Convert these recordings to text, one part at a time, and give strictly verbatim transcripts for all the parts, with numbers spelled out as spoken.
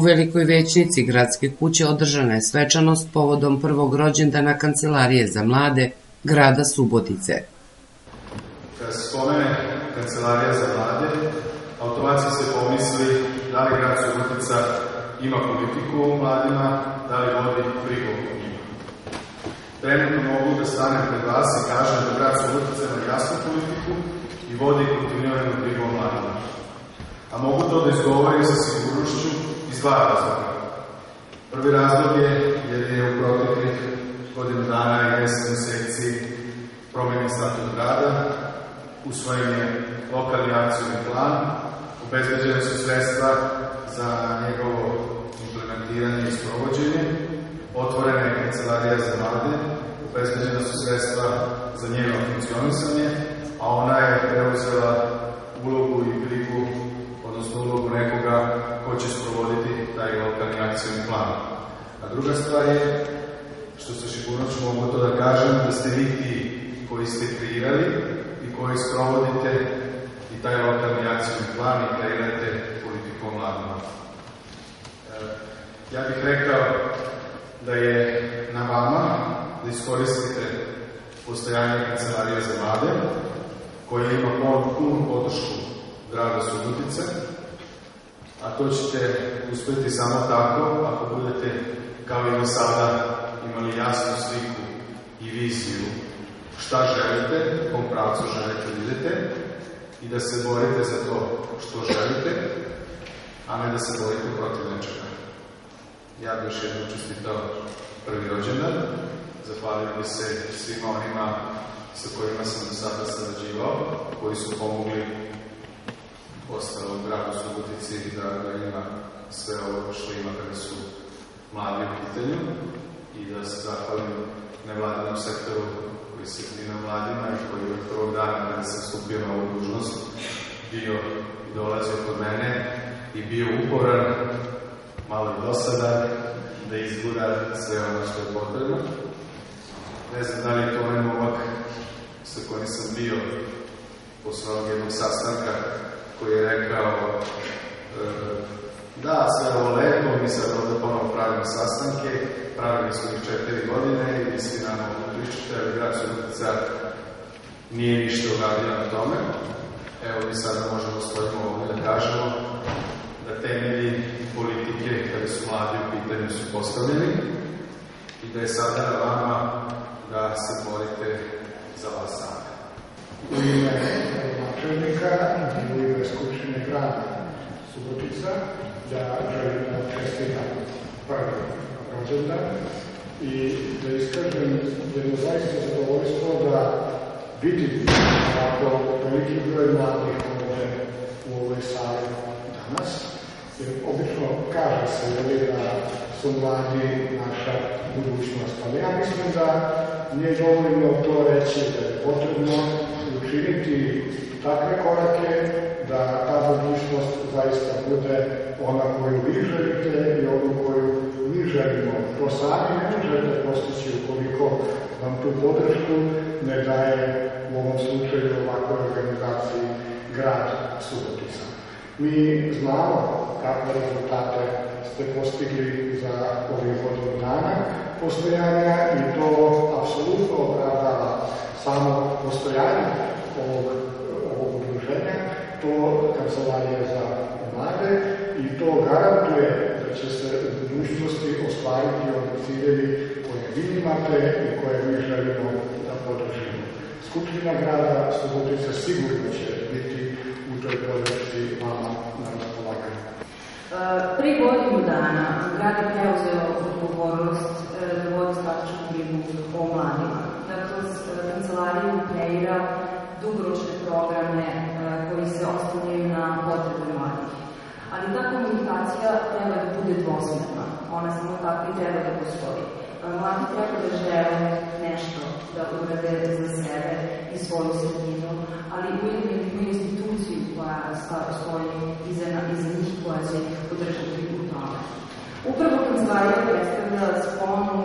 Velikoj Većnici gradske kuće održana je svečanost povodom prvog rođendana Kancelarije za mlade grada Subotice. Kada se spomene Kancelarija za mlade, automatski se pomisli da li grad Subotica ima politiku o mladima, da li vodi brigu o njima. Trenutno mogu da stanem pred vas i kažem da grad Subotica ima jasnu politiku i vodi kontinuiranu brigu o mladima. A mogu to da izgovorim sa sigurnošću iz dva razloga. Prvi razlog je jer je u proteklih godinu dana i deset meseci promenjen statut grada, usvojen je lokalni akcioni plan, obezbeđene su sredstva za njegovo implementiranje i sprovođenje, otvorena je Kancelarija za mlade, obezbeđena su sredstva za njeno funkcionisanje, a ona je preuzela ulogu i brigu, odnosno ulogu nekoga ko će sprovoditi taj lokalni akcioni plan. A druga stvar je, što sa sigurnošću mogu to da kažem, da ste vi ti koji ste kreirali i koji sprovodite i taj lokalni akcioni plan i kreirate politiku o mladima. Ja bih rekao da je na vama da iskoristite postojanje Kancelarije za mlade, koja ima punu podršku grada Subotice, a to ćete uspeti samo tako ako budete, kao i do sada, imali jasnu sliku i viziju šta želite, u kom pravcu želite da idete i da se borite za to što želite, a ne da se borite protiv nečega. Ja bih još jednom čestitao prvi rođendan, zahvalio bih se svima onima sa kojima sam do sada sarađivao, koji su pomogli ostalo u gradu Subotici da ima sve ovo što ima kada su mladi u pitanju i da se zahvalim nevladinom sektoru koji se brine o mladima i koji od prvog dana kada sam stupio na ovu dužnost bio i dolazio kod mene i bio uporan, malo i dosadan, da izgura sve ono što je potrebno. Ne znam da li je to onaj momak sa kojim sam bio posle ovog jednog sastanka koji je rekao da, sve ovo lepo, mi sad ovde ponovo pravimo sastanke, pravili smo ih četiri godine i vi svi nam ovdje pričate, ali grad Subotica nije ništa uradio na tome. Evo mi sada možemo stojimo ovdje da kažemo da temelji politike kada su mladi u pitanju su postavljeni i da je sada na vama da se borite za vas same. U ime načelnika i u ime Skupštine grada Subotica da želim da čestitam prvi rođendan i da iskažem jedno zaista zadovoljstvo da vidim ovako veliki broj mladih ovde u ovoj sali danas, jer obično kaže se da su mladi naša budućnost, ali ja mislim da nije dovoljno to reći, da je potrebno učiniti takve korake da ta budućnost zaista bude ona koju vi želite i onu koju mi želimo. To sami ne možete postići ukoliko vam tu podršku ne daje u ovom slučaju ovakvoj organizaciji grad Subotica. Mi znamo kakve rezultate ste postigli za ovih godinu dana postojanja i to apsolutno opravdava samo postojanje ovog, ovog udruženja, to Kancelarije za mlade i to garantuje da će se u budućnosti ostvariti oni ciljevi koje vi imate i koje mi želimo da podržimo. Skupština grada Subotice sigurno će biti u toj podršci vama na raspolaganju. Pri godinu dana grad je preuzeo odgovornost da vodi stratešku brigu o mladima. Da kroz kancelariju kreira dugoročne programe koji se ostavljaju na potrebe mladih. Ali ta komunikacija treba da bude dvosmerna. Ona samo tako i treba da postoji. Mladi treba da žele nešto da urade za sebe i svoju sredinu, ali ujedno i instituciju koja stoji iza njih, koja će ih podržati u tome. Upravo kancelarija predstavlja sponu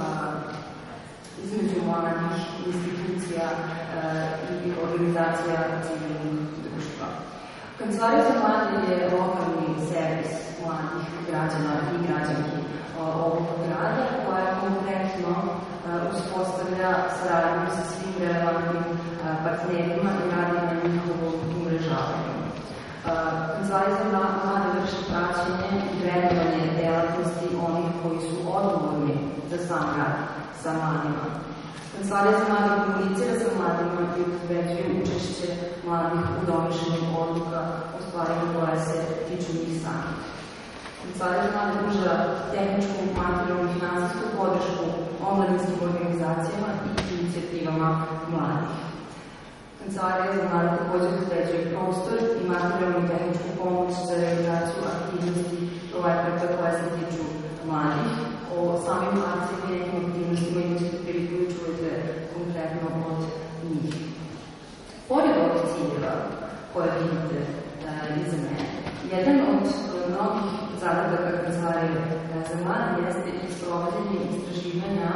između mladih institucija i organizacija civilnog društva. Kancelarija za mlade je lokalni servis mladih građana i građanki ovog grada, koja konkretno uspostavlja saradnju sa svim relevantnim partnerima i radi na njihovom umrežavanju. Kancelarija za mlade vrši praćenje i vrednovanje delatnosti onih koji su odgovorni za sam rad sa mladima. Kancelarija za mlade komunicira sa mladima i utvrđuje učešće mladih u donošenju odluka o stvarima koje se tiču njih samih. Kancelarija za mlade pruža tehničku, materijalnu i finansijsku podršku omladinskim organizacijama i inicijativama mladih. Kancelarija za mlade također utvrđuje prostor i materijalnu i tehničku pomoć za realizaciju aktivnosti projekata koje se tiču mladih. O samim akcijama i nekim aktivnostima imate priliku i čujete konkretno od njih. Pored ovih ciljeva koje vidite iza mene, jedan od mnogih zadataka Kancelarije za mlade jeste i sprovođenje istraživanja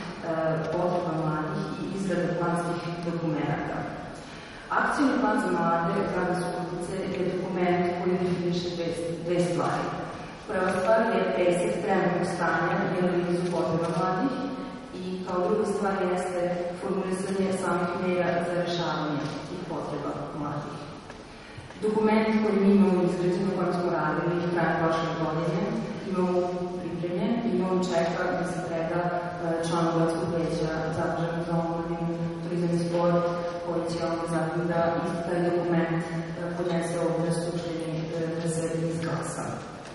potreba mladih i izrada planskih dokumenta. Akcijni plan za mlade grada Subotice je dokument koji definiše dve stvari. Prva stvar je presek trenutnog stanja i analizu potreba mladih i kao druga stvar jeste formulisanje samih mera za rešavanje tih potreba mladih. Dokument koji mi imamo izgrađen, na kojem smo radili krajem prošle godine, imamo pripremljen i on čeka da se preda članu gradskog veća zaduženog za omladinu, turizam i sport, koji će onda zatim da taj dokument podnese ovdje na Skupštini da se izglasa.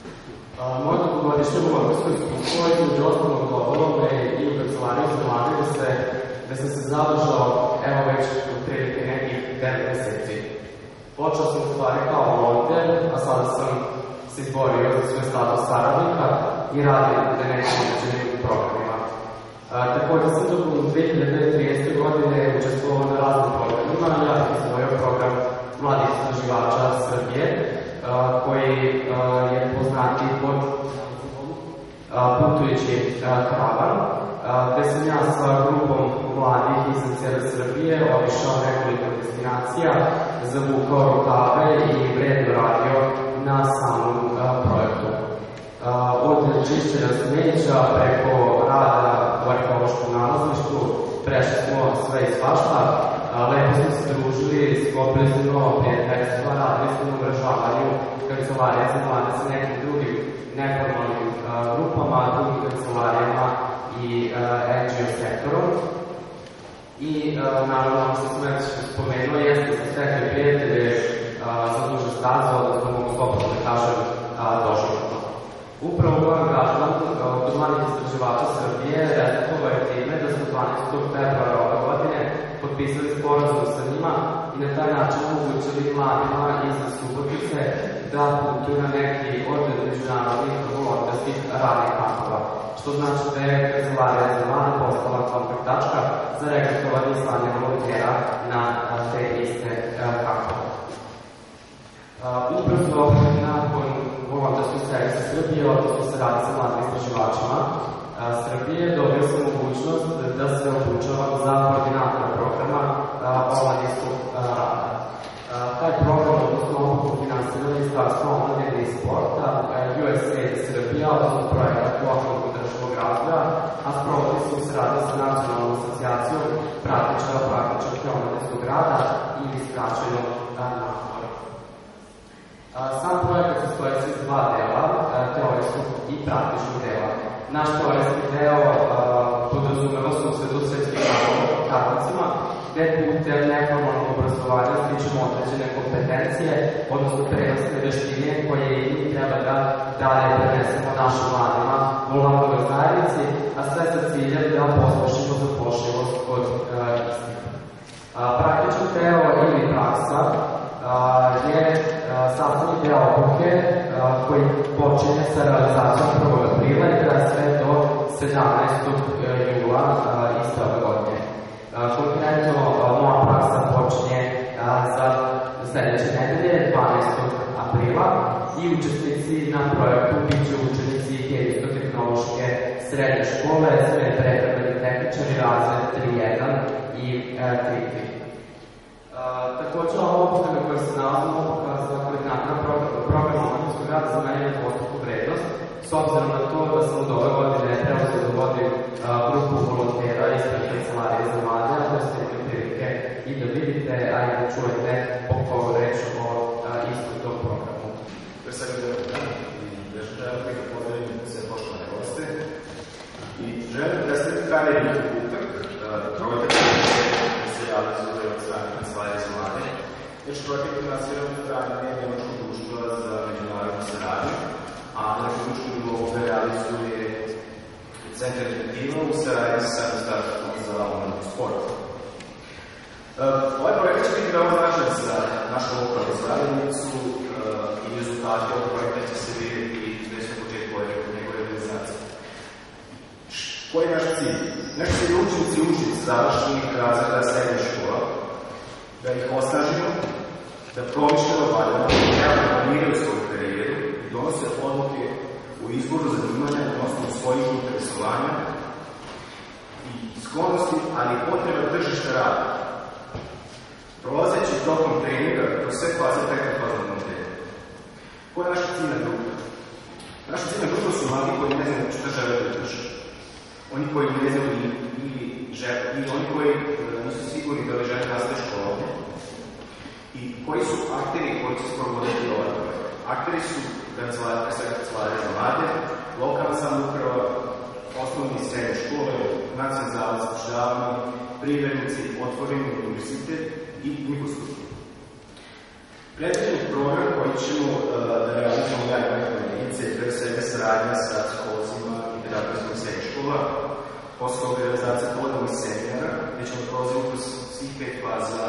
Moje dugogodišnje govorstvo iskustvo je između ostalog dovelo me i u Kancelariju za mlade da sam se zadržao evo već otprilike nekih devet meseci. Počeo sam u stvari kao volonter, a sada sam se izborio za svoj status saradnika i radim na nekim određenim programima. Također sam tokom dve hiljade trinaeste. godine učestvovao na raznim programima. Ja sam izvojio program mladih istraživača Srbije, koji je poznati pod putujući karavan, gde sam ja sa grupom mladih iz cijele Srbije obišao nekoliko destinacija, zavukao rukave i vredno radio na samom projektu. Od čišćenja smeća preko rada u arheološkom nalazištu prešli smo sve i svašta, lepo smo se družili, sklopili smo novo prijateljstva, radili smo na umrežavanju Kancelarije za mlade sa nekim drugim neformalnim grupama, drugim kancelarijama i en dži o sektorom. I naravno, ono što sam već spomenuo, jeste da stekli prijatelje za duže staze, odnosno mogu slobodno da kažem doživotno. Upravo moj angažman od mladih istraživača Srbije rezultovao je time da smo dvanaestog februara ove godine potpisali sporazum sa njima i na taj način omogućili mladima iz Subotice da putuju na neki od međunarodnih volonterskih radnih kampova, što znači da je Kancelarija za mlade postala kontakt tačka za regrutovanje i slanje volontera na te iste kampove. Ubrzo nakon volonterskog servisa Srbije, odnosno se radi sa mladim istraživačima Srbije, dobio sam mogućnost da se obučavam za koordinatora programa omladinskog rada. Taj program, odnosno obuku finansira Ministarstvo omladine i sporta, ju es a id Srbija, odnosno projekat lokalnog i državnog razvoja, a sprovodi se u saradnji sa Nacionalnom asocijacijom praktičara praktičarke omladinskog rada ili skraćeno NAPOR. Sam projekat sastoji se iz dva dela, teorijskog i praktičnog dela. Naš teorijski deo podrazumeva se u sredosvetskim kartacima, gde putem neformalnog obrazovanja stičemo određene kompetencije, odnosno prenosne veštine koje i treba da dalje prenesemo našim mladima u lokalnoj zajednici, a sve sa ciljem da pospešimo zapošljivost kod istih. Praktičan deo ili praksa je sastavni deo obuke koji počinje sa realizacijom prvog aprila i traje sve do sedamnaestog jula iste ove godine. Konkretno, moja praksa počinje za sledeće nedelje, dvanaestog aprila, i učesnici na projektu bit će učenici hemijsko-tehnološke srednje škole, sve prehrambeni tehničari, razred tri jedan i tri tri. Takođe, ova obuka na kojoj se nalazimo obuka za koordinatora programa omladinskog rada za mene je dvostruku vrednost, s obzirom na to da sam od ove godine preuzeo da vodim grupu volontera ispred Kancelarije za mlade, a da ste imali prilike i da vidite, a i da čujete oko reč o istom tom programu. Pre svega da i da želim da pozdravim sve poštovane goste i želim da predstavim kada je njihov utak, projekat koji se realizuje od strane Kancelarije za mlade. Znači, projekat je financiran od strane Nemačkog društva za međunarodnu saradnju, a na republičkom nivou ga realizuje Centar Efektiva u saradnji sa Ministarstvom za omladinu i sport. Ovaj projekat će biti veoma značajan za našu lokalnu zajednicu i rezultati ovog projekta će se vidjeti već na početku njegove realizacije. Koji je naš cilj? Naš cilj je učenici i učenici završenih razreda srednje škola, da ih osnažimo, da promišljeno valjamo, da planiraju svoju karijeru i donose odluke u izboru zanimanja na osnovu svojih interesovanja i sklonosti, ali i potreba tržišta rada. Prolazeći tokom treninga kroz sve faze prekafaznog modela. Koja je naša ciljna grupa? Naša ciljna grupa su mladi koji ne znaju šta žele da drže. Oni koji ne znaju ili žele, ili oni koji nisu sigurni da li žele nastaje školovne i koji su akteri koji će sprovoditi ovaj projekt. Akteri su Kancelarije za mlade, lokalna samouprava, osnovne i srednje škole, Nacionalni zavod za zapošljavanje, privrednici, otvoreni univerzitet i infrastruktura. Predviđen program koji ćemo da realizujemo najbolje jedinice, pre svega saradnja sa psiholozima i pedagogima srednjih škola, posle toga realizacija povodnog seminara, gde ćemo prolaziti kroz svih pet faza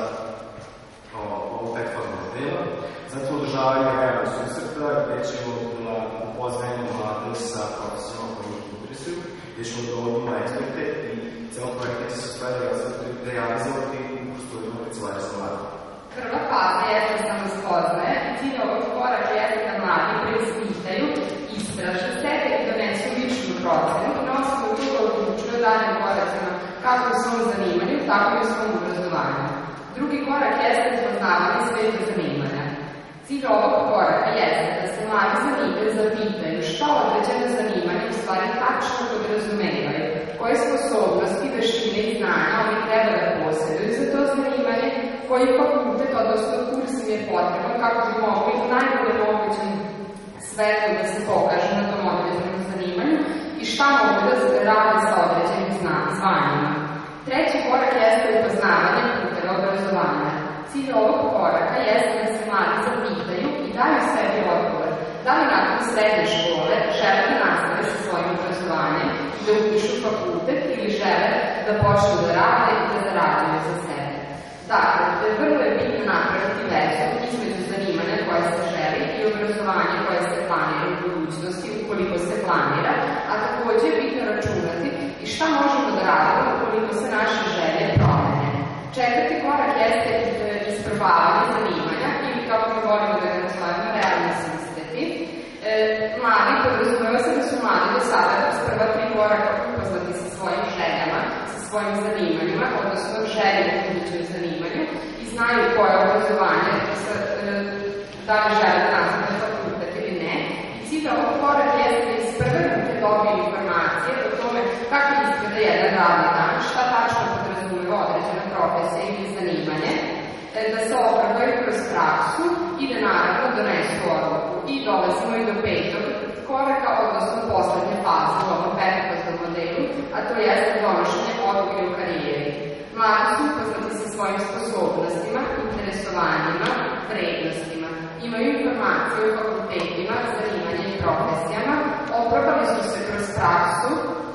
ovog petfaznog modela, zatim održavanje realnog susreta, gde ćemo da upoznajemo mlade sa profesionalnom koji ih interesuju, gde ćemo da dovodimo eksperte i celo projekta će se stvari realizovati u prostorima Kancelarije za mlade. Prva faza jeste samospoznaje i cilj ovog koraka jeste da mladi preispitaju, istraže sebe i donesu ličnu procenu i na osnovu toga odlučuju daljim koracima kako u svom zanimanju, tako i u svom obrazovanju. Drugi korak jeste poznavanje sveta zanimanja. Cilj ovog koraka jeste da se mladi zanimaju zapitaju šta određene zanimanja u stvari tačno podrazumevaju, koje sposobnosti, veštine i znanja oni treba da posjeduju za to zanimanje, koji fakultet, odnosno kurs im je potreban kako bi mogli u najbolje mogućem svetu da se pokaže na tom određenom zanimanju i šta mogu da rade sa određenim zvanjima. Treći korak jeste upoznavanje puteva obrazovanja. Cilj ovog koraka jeste da se mladi zapitaju i daju sebi odgovor da li nakon srednje škole žele da nastave sa svojim obrazovanjem i da upišu fakultet ili žele da počnu da rade i da zarađuju za sebe. Dakle, vrlo je bitno napraviti vezu između zanimanja koje se želi i obrazovanja koje se planira u budućnosti ukoliko se planira, a takođe je bitno računati i šta možemo da radimo ukoliko se naše želje promene. Četvrti korak jeste isprobavanje zanimanja ili kako mi volimo da ga nazovemo realni susreti. E, mladi, podrazumeva se da su mladi do sada kroz prva tri koraka upoznati sa svojim željama, sa svojim zanimanjima, odnosno želje u budućem zanimanju i znaju koje obrazovanje, sa, e, da li žele da nastave fakultet ili ne. I cilj ovog koraka jeste da iz prve ruke dobiju informacije o tome kako izgleda jedan radni dan, šta tačno podrazumeva određena profesija ili zanimanje, da se opravdaju kroz praksu i da naravno donesu odluku. I dolazimo i do petog koraka, odnosno poslednje faze u ovom petofaznom modelu, a to jeste donošenje odluke u karijeri. Mladi su upoznati sa svojim sposobnostima, interesovanjima, vrednostima. Imaju informacije o fakultetima, zanimanjima i profesijama, opravdali su se kroz praksu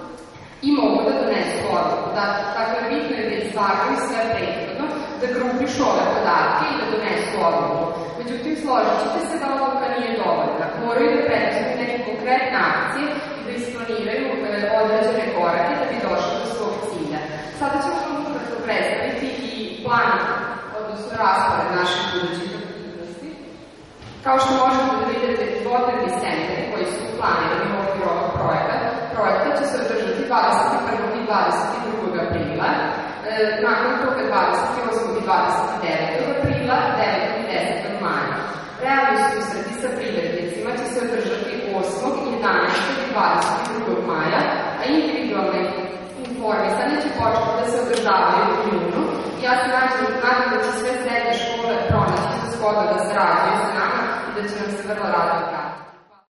i mogu da donesu odluku. Dakle, bitno je da izvagaju sve prethodno, da grupišu ove podatke i da donesu odluku. Međutim, složit ćete se da odluka nije dovoljna. Moraju da preduzmu neke konkretne akcije i da isplaniraju e, određene korake da bi došli do svog cilja. Sada ćemo vam ukratko predstaviti i plan, odnosno raspored naših budućih aktivnosti. Kao što možete da vidite, dvodnevni seminari koji su planirani u okviru ovog projekta, projekta će se održati dvadeset prvog i dvadeset drugog aprila, nakon toga dvadeset osmog i dvadeset devetog aprila sedamnaestog i dvadeset drugog maja, a individualne informisanje će početi da se održavaju u junu. Ja se nadam da će sve srednje škole pronaći za shodno da sarađuju sa nama i da će nam se vrlo rado